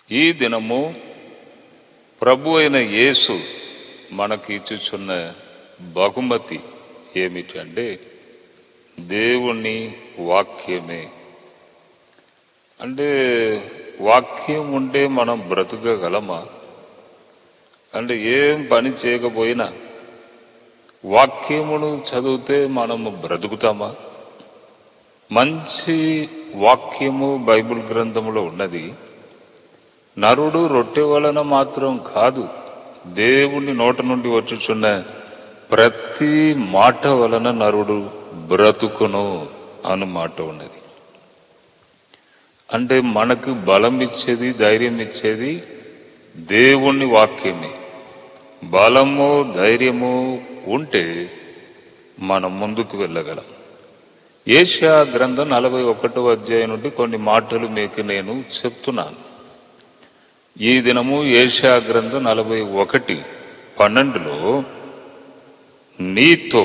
ఈ దినము ప్రభు అయిన యేసు మనకి ఇచ్చుచున్న బహుమతి ఏమిటంటే దేవుని వాక్యమే. అంటే వాక్యం ఉంటే మనం బ్రతకగలమా? అంటే ఏం పని చేయకపోయినా వాక్యమును చదివితే మనము బ్రతుకుతామా? మంచి వాక్యము బైబిల్ గ్రంథంలో ఉన్నది. నరుడు రొట్టె వలన మాత్రం కాదు, దేవుని నోట నుండి వచ్చుచున్న ప్రతి మాట వలన నరుడు బ్రతుకును అను మాట ఉన్నది. అంటే మనకు బలం ఇచ్చేది, ధైర్యం ఇచ్చేది దేవుని వాక్యమే. బలము ధైర్యము ఉంటే మనం ముందుకు వెళ్ళగలం. యెషయా గ్రంథం 41వ అధ్యాయం నుండి కొన్ని మాటలు మీకు నేను చెప్తున్నాను. ఈ దినము యెషయా గ్రంథం 41:12లో నీతో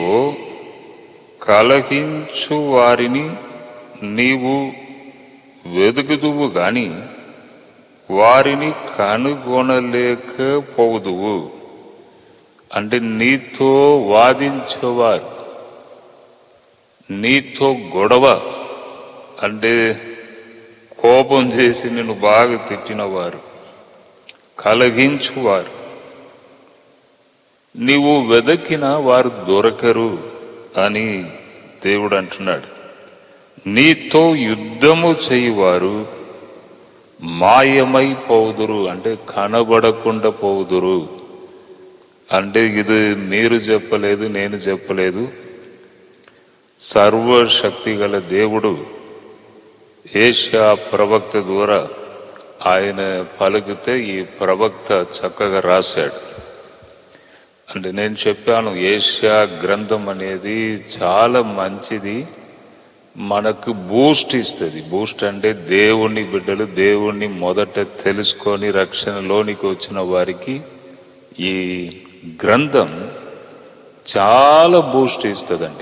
కలహించు వారిని నీవు వెదుకుదువు గాని వారిని కనుగొనలేకపోదువు. అంటే నీతో వాదించేవారు, నీతో గొడవ అంటే కోపం చేసి నిన్ను బాగా తిట్టినవారు, కలహించువారు, నీవు వెదకిన వారు దొరకరు అని దేవుడు అంటున్నాడు. నీతో యుద్ధము చేయువారు మాయమైపోదురు, అంటే కనబడకుండా పోదురు. అంటే ఇది మీరు చెప్పలేదు, నేను చెప్పలేదు. సర్వశక్తి గల దేవుడు యెషయా ప్రవక్త ద్వారా ఆయన పలికితే ఈ ప్రవక్త చక్కగా రాశాడు. అంటే నేను చెప్పాను, యెషయా గ్రంథం అనేది చాలా మంచిది, మనకు బూస్ట్ ఇస్తుంది. బూస్ట్ అంటే దేవుని బిడ్డలు దేవుణ్ణి మొదట తెలుసుకొని రక్షణలోనికి వచ్చిన వారికి ఈ గ్రంథం చాలా బూస్ట్ ఇస్తుందండి,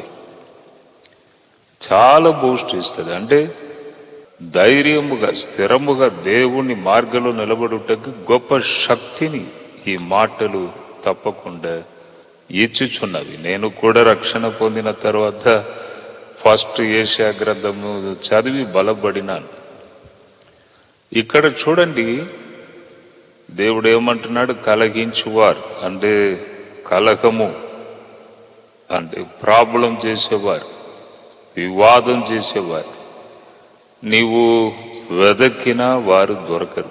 చాలా బూస్ట్ ఇస్తుంది. అంటే ధైర్యముగా స్థిరముగా దేవుని మార్గంలో నిలబడుటకు గొప్ప శక్తిని ఈ మాటలు తప్పకుండా ఇచ్చుచున్నవి. నేను కూడా రక్షణ పొందిన తర్వాత ఫస్ట్ యెషయా గ్రంథము చదివి బలపడినాను. ఇక్కడ చూడండి, దేవుడు ఏమంటున్నాడు? కలహించువారు అంటే కలహము అంటే ప్రాబ్లం చేసేవారు, వివాదం చేసేవారు, నీవు వెదకిన వారు దొరకరు.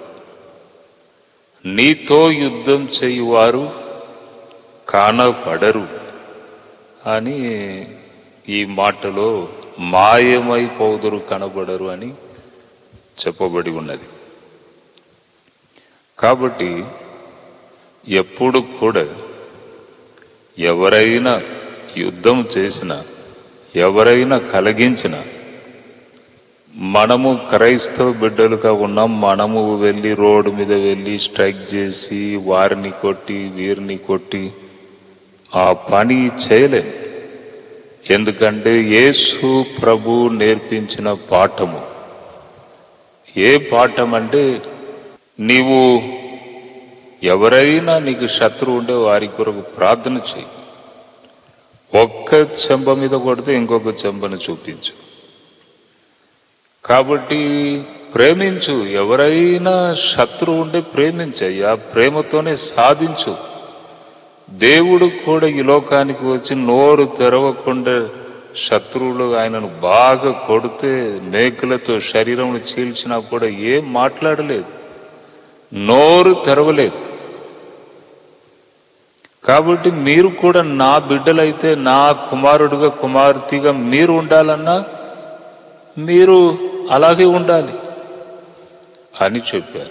నీతో యుద్ధం చేయువారు కనపడరు అని ఈ మాటలో మాయమైపోదురు, కనబడరు అని చెప్పబడి ఉన్నది. కాబట్టి ఎప్పుడు కూడా ఎవరైనా యుద్ధం చేసినా, ఎవరైనా కలిగించినా, మనము క్రైస్తవ బిడ్డలుగా ఉన్నాం, మనము వెళ్ళి రోడ్డు మీద వెళ్ళి స్ట్రైక్ చేసి వారిని కొట్టి వీరిని కొట్టి ఆ పని చేయలేం. ఎందుకంటే యేసు ప్రభు నేర్పించిన పాఠము ఏ పాఠం అంటే, నీవు ఎవరైనా నీకు శత్రువు ఉంటే వారి కొరకు ప్రార్థన చేయి. ఒక్క చెంప మీద కొడితే ఇంకొక చెంపను చూపించు. కాబట్టి ప్రేమించు. ఎవరైనా శత్రువు ఉంటే ప్రేమించయ్యా, ప్రేమతోనే సాధించు. దేవుడు కూడా ఈ లోకానికి వచ్చి నోరు తెరవకుండా శత్రువులు ఆయనను బాగా కొడితే మేకులతో శరీరం చీల్చినా కూడా ఏం మాట్లాడలేదు, నోరు తెరవలేదు. కాబట్టి మీరు కూడా నా బిడ్డలైతే, నా కుమారుడుగా కుమార్తెగా మీరు ఉండాలన్నా మీరు అలాగే ఉండాలి అని చెప్పారు.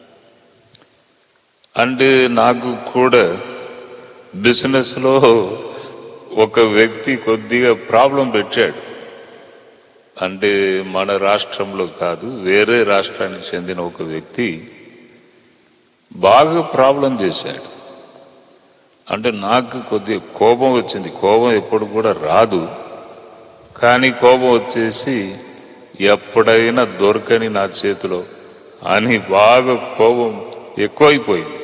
అంటే నాకు కూడా బిజినెస్లో ఒక వ్యక్తి కొద్దిగా ప్రాబ్లం పెట్టాడు. అంటే మన రాష్ట్రంలో కాదు, వేరే రాష్ట్రానికి చెందిన ఒక వ్యక్తి బాగా ప్రాబ్లం చేశాడు. అంటే నాకు కొద్దిగా కోపం వచ్చింది. కోపం ఎప్పుడు కూడా రాదు, కానీ కోపం వచ్చేసి ఎప్పుడైనా దొరకని నా చేతిలో అని బాగా కోపం ఎక్కువైపోయింది.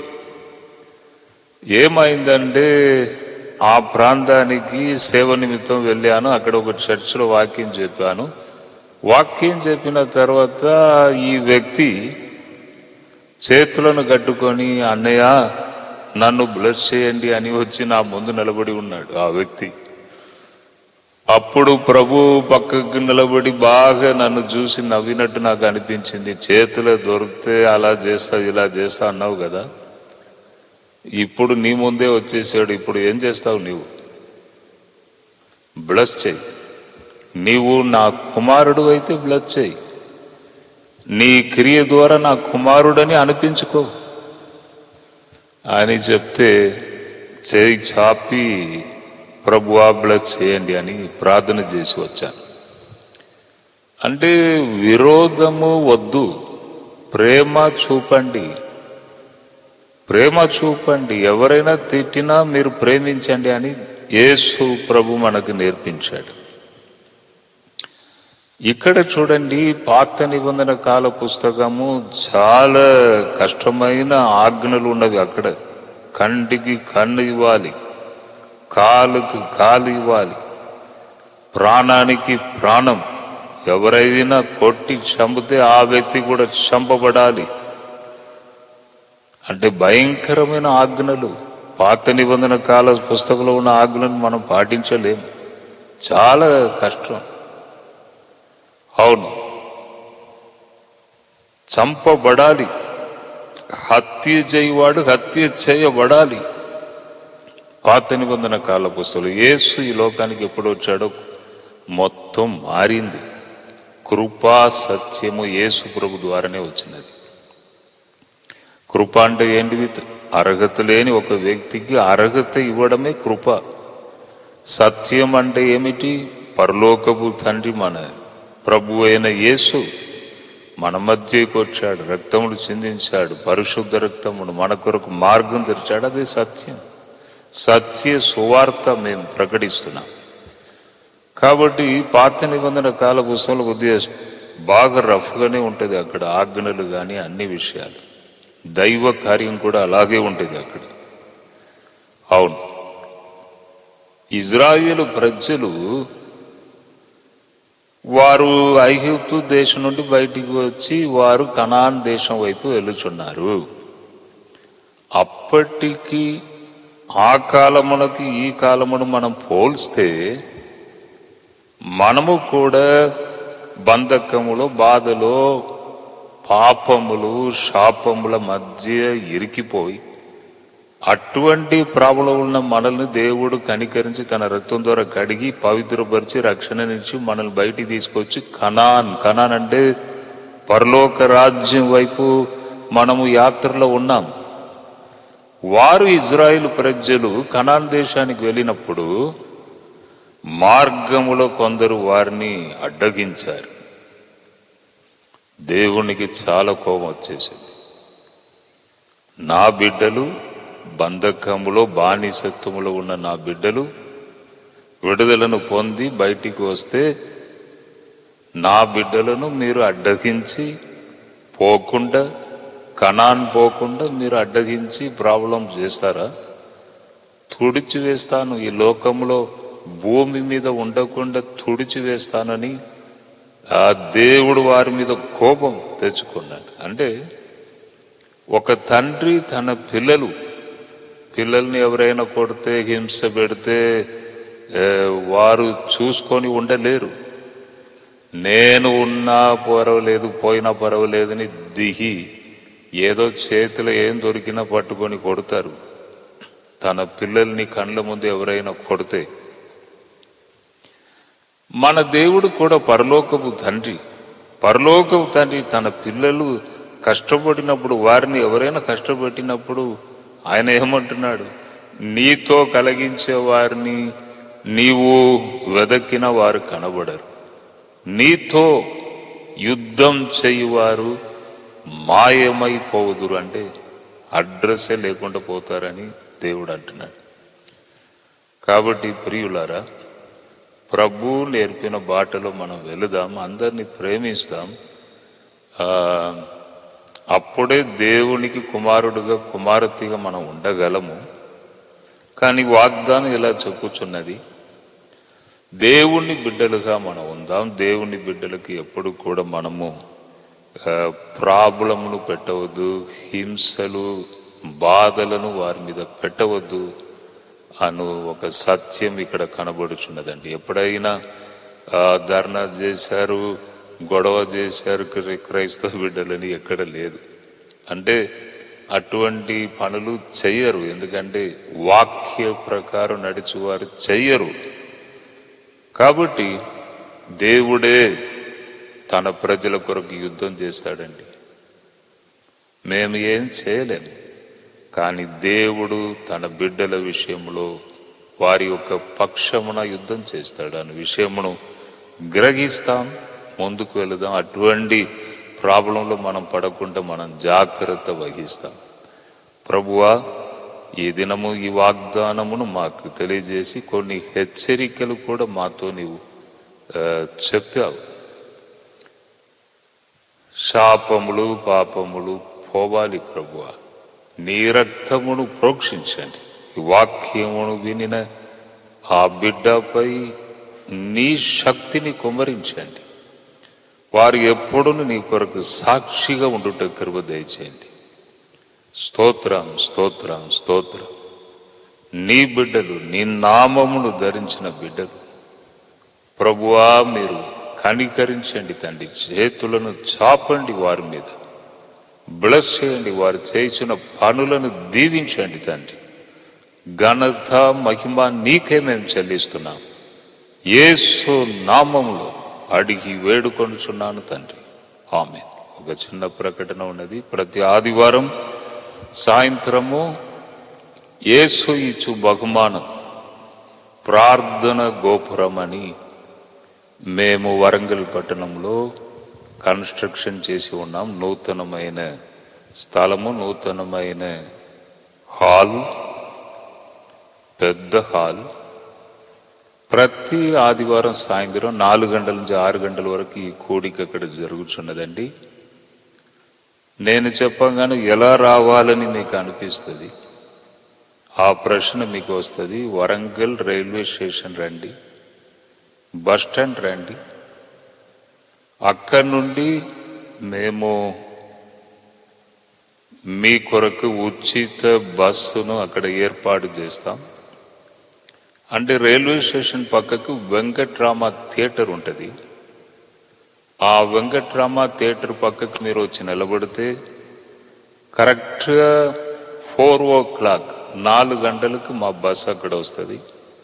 ఏమైందంటే ఆ ప్రాంతానికి సేవ నిమిత్తం వెళ్ళాను. అక్కడ ఒక చర్చిలో వాక్యం చెప్పాను. వాక్యం చెప్పిన తర్వాత ఈ వ్యక్తి చేతులను కట్టుకొని, అన్నయ్య నన్ను బ్లెస్ చేయండి అని వచ్చి నా ముందు నిలబడి ఉన్నాడు ఆ వ్యక్తి. అప్పుడు ప్రభు పక్కకి నిలబడి బాగా నన్ను చూసి నవ్వినట్టు నాకు అనిపించింది. చేతులు దొరికితే అలా చేస్తా ఇలా చేస్తా అన్నావు కదా, ఇప్పుడు నీ ముందే వచ్చేసాడు, ఇప్పుడు ఏం చేస్తావు? నీవు బ్లెస్ చేయి. నీవు నా కుమారుడు అయితే బ్లెస్ చేయి. నీ క్రియ ద్వారా నా కుమారుడని అనిపించుకో అని చెప్తే చేయి చాపి ప్రభువా బ్లెస్ చేయండి అని ప్రార్థన చేసి వచ్చాను. అంటే విరోధము వద్దు, ప్రేమ చూపండి. ప్రేమ చూపండి. ఎవరైనా తిట్టినా మీరు ప్రేమించండి అని యేసు ప్రభు మనకు నేర్పించాడు. ఇక్కడ చూడండి, పాత నిబంధన కాల పుస్తకము చాలా కష్టమైన ఆజ్ఞలు ఉన్నవి. అక్కడ కంటికి కన్ను ఇవ్వాలి, కాలుకి కాలు ఇవ్వాలి, ప్రాణానికి ప్రాణం. ఎవరైనా కొట్టి చంపితే ఆ వ్యక్తి కూడా చంపబడాలి. అంటే భయంకరమైన ఆజ్ఞలు. పాత నిబంధన కాల పుస్తకంలో ఉన్న ఆజ్ఞలను మనం పాటించలేము, చాలా కష్టం. అవును, చంపబడాలి. హత్య చేయవాడు హత్య చేయబడాలి. పాత నిబంధన కాల పుస్తకాలు. యేసు ఈ లోకానికి ఎప్పుడు వచ్చాడో మొత్తం మారింది. కృపా సత్యము యేసు ప్రభు ద్వారానే వచ్చినది. కృప అంటే ఏంటిది? అర్హత లేని ఒక వ్యక్తికి అర్హత ఇవ్వడమే కృప. సత్యం అంటే ఏమిటి? పరలోకపు తండ్రి మన ప్రభు అయిన యేసు మన మధ్యకు వచ్చాడు, రక్తములు చిందించాడు, పరిశుద్ధ రక్తమును మన కొరకు మార్గం తెరిచాడు. అదే సత్యం. సత్య సువార్త మేము ప్రకటిస్తున్నాం. కాబట్టి పాత నిబంధన కాల పుస్తకాలు కొద్దిగా బాగా రఫ్గానే ఉంటుంది. అక్కడ ఆజ్ఞలు కానీ అన్ని విషయాలు, దైవ కార్యం కూడా అలాగే ఉంటుంది అక్కడ. అవును, ఇజ్రాయేలు ప్రజలు వారు ఐగుప్తు దేశం నుండి బయటికి వచ్చి వారు కనాన్ దేశం వైపు వెళుచున్నారు. అప్పటికి ఆ కాలమునకి ఈ కాలమును మనం పోల్స్తే మనము కూడా బంధకములో, బాధలో, పాపములు, శాపముల మధ్య ఇరికిపోయి అటువంటి ప్రాబ్లం ఉన్న మనల్ని దేవుడు కనికరించి తన రక్తం ద్వారా కడిగి పవిత్రపరిచి రక్షణనిచ్చి మనల్ని బయటికి తీసుకొచ్చి కనాన్ అంటే పరలోక రాజ్యం వైపు మనము యాత్రలో ఉన్నాం. వారు ఇజ్రాయిల్ ప్రజలు కనాన్ దేశానికి వెళ్ళినప్పుడు మార్గములో కొందరు వారిని అడ్డగించారు. దేవునికి చాలా కోపం వచ్చేసింది. నా బిడ్డలు బంధకములో, బానిసత్వములో ఉన్న నా బిడ్డలు విడుదలను పొంది బయటికి వస్తే నా బిడ్డలను మీరు అడ్డగించి పోకుండా, కనాన్ పోకుండా మీరు అడ్డగించి ప్రాబ్లం చేస్తారా? తుడిచివేస్తాను, ఈ లోకంలో భూమి మీద ఉండకుండా తుడిచివేస్తానని ఆ దేవుడు వారి మీద కోపం తెచ్చుకున్నాడు. అంటే ఒక తండ్రి తన పిల్లల్ని ఎవరైనా కొడితే, హింస పెడితే వారు చూసుకొని ఉండలేరు. నేను ఉన్నా పర్వాలేదు, పోయినా పర్వాలేదని దిగి ఏదో చేతిలో ఏం దొరికినా పట్టుకొని కొడతారు. తన పిల్లల్ని కళ్ళ ముందు ఎవరైనా కొడితే, మన దేవుడు కూడా పరలోకపు తండ్రి తన పిల్లలు కష్టపడినప్పుడు, వారిని ఎవరైనా కష్టపెట్టినప్పుడు ఆయన ఏమంటున్నాడు? నీతో కలిగించే వారిని నీవు వెదకిన వారు కనబడరు, నీతో యుద్ధం చేయువారు మాయమైపోదురు. అంటే అడ్రస్సే లేకుండా పోతారని దేవుడు అంటున్నాడు. కాబట్టి ప్రియులారా, ప్రభు నేర్పిన బాటలో మనం వెళదాం, అందరినీ ప్రేమిస్తాం. అప్పుడే దేవునికి కుమారుడుగా కుమారతిగా మనం ఉండగలము. కానీ వాగ్దానం ఇలా చెప్పుచున్నది, దేవుని బిడ్డలుగా మనం ఉందాం. దేవుని బిడ్డలకి ఎప్పుడు కూడా మనము ప్రాబ్లములు పెట్టవద్దు, హింసలు బాధలను వారి మీద పెట్టవద్దు అను ఒక సత్యం ఇక్కడ కనబడుచున్నదండి. ఎప్పుడైనా ధర్నా చేశారు, గొడవ చేశారు క్రైస్తవ బిడ్డలని ఎక్కడ లేదు. అంటే అటువంటి పనులు చెయ్యరు, ఎందుకంటే వాక్య ప్రకారం నడిచేవారు చెయ్యరు. కాబట్టి దేవుడే తన ప్రజల కొరకు యుద్ధం చేస్తాడండి. మేము ఏం చేయలేము, కానీ దేవుడు తన బిడ్డల విషయంలో వారి యొక్క పక్షమున యుద్ధం చేస్తాడు అనే విషయమును గ్రహిస్తాం, ముందుకు వెళదాం. అటువంటి ప్రాబ్లంలో మనం పడకుండా మనం జాగ్రత్త వహిస్తాం. ప్రభువా, ఈ దినము ఈ వాగ్దానమును మాకు తెలియజేసి కొన్ని హెచ్చరికలు కూడా మాతో నీవు చెప్పావు. శాపములు పాపములు పోవాలి ప్రభువా, నీ రక్తమును ప్రోక్షించండి. ఈ వాక్యమును వినిన ఆ బిడ్డపై నీ శక్తిని కుమ్మరించండి. వారు ఎప్పుడూ నీ కొరకు సాక్షిగా ఉండుట కృప దయచేయండి. స్తోత్రం స్తోత్రం స్తోత్రం. నీ బిడ్డలు, నీ నామమును ధరించిన బిడ్డలు ప్రభువా, మీరు కనికరించండి తండ్రి. చేతులను చాపండి, వారి మీద బ్లెస్ చేయండి. వారు చేసిన పనులను దీవించండి తండ్రి. ఘనత మహిమ నీకే మేము చెల్లిస్తున్నాం. యేసు నామములో అడిగి వేడుకొనుచున్నాను తండ్రి, ఆమేన్. ఒక చిన్న ప్రకటన ఉన్నది. ప్రతి ఆదివారం సాయంత్రము యేసు ఇచ్చు బహుమానం ప్రార్థన గోపురం అని మేము వరంగల్ పట్టణంలో కన్స్ట్రక్షన్ చేసి ఉన్నాం. నూతనమైన స్థలము, నూతనమైన హాల్, పెద్ద హాల్. ప్రతి ఆదివారం సాయంత్రం 4 గంటల నుంచి 6 గంటల వరకు ఈ కూడిక అక్కడ జరుగుతున్నదండి. నేను చెప్పగానే ఎలా రావాలని మీకు అనిపిస్తుంది, ఆ ప్రశ్న మీకు వస్తుంది. వరంగల్ రైల్వే స్టేషన్ రండి, బస్ స్టాండ్ రండి. అక్కడి నుండి మేము మీ కొరకు ఉచిత బస్సును అక్కడ ఏర్పాటు చేస్తాం. అంటే రైల్వే స్టేషన్ పక్కకు వెంకట్రామ థియేటర్ ఉంటుంది. ఆ వెంకట్రామ థియేటర్ పక్కకు మీరు వచ్చి నిలబడితే కరెక్ట్గా 4 o'clock 4 గంటలకు మా బస్సు అక్కడ వస్తుంది.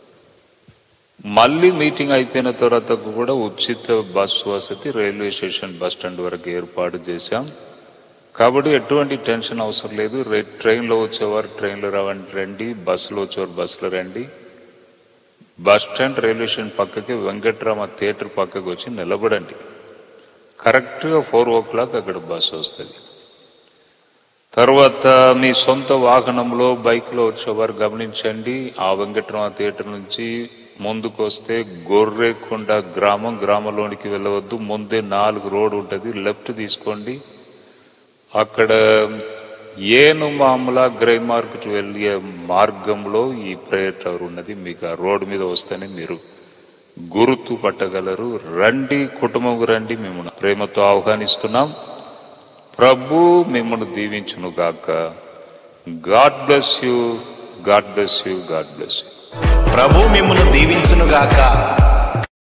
మళ్ళీ మీటింగ్ అయిపోయిన తర్వాత కూడా ఉచిత బస్సు వసతి రైల్వే స్టేషన్ బస్ స్టాండ్ వరకు ఏర్పాటు చేశాం. కాబట్టి ఎటువంటి టెన్షన్ అవసరం లేదు. ట్రైన్లో వచ్చేవారు ట్రైన్లో రండి, బస్సులో వచ్చేవారు బస్సులో రండి. బస్ స్టాండ్ రైల్వే స్టేషన్ పక్కకి వెంకట్రామ థియేటర్ పక్కకు వచ్చి నిలబడండి. కరెక్ట్గా 4 o'clock అక్కడ బస్సు వస్తుంది. తర్వాత మీ సొంత వాహనంలో బైక్లో వచ్చేవారు గమనించండి. ఆ వెంకట్రామ థియేటర్ నుంచి ముందుకు వస్తే గొర్రెకొండ గ్రామంలోనికి వెళ్ళవద్దు. ముందే 4 రోడ్ ఉంటుంది, లెఫ్ట్ తీసుకోండి. అక్కడ ఏనుమామల గ్రై మార్కెట్ వెళ్ళే మార్గంలో ఈ ప్రేయర్ టవర్ ఉన్నది. మీకు ఆ రోడ్డు మీద వస్తేనే మీరు గుర్తు పట్టగలరు. రండి, కుటుంబం రండి, మిమ్మల్ని ప్రేమతో ఆహ్వానిస్తున్నాం. ప్రభు మిమ్మల్ని దీవించును గాక. God bless you, God bless you, God bless you. ప్రభు మిమ్మల్ని దీవించును గాక.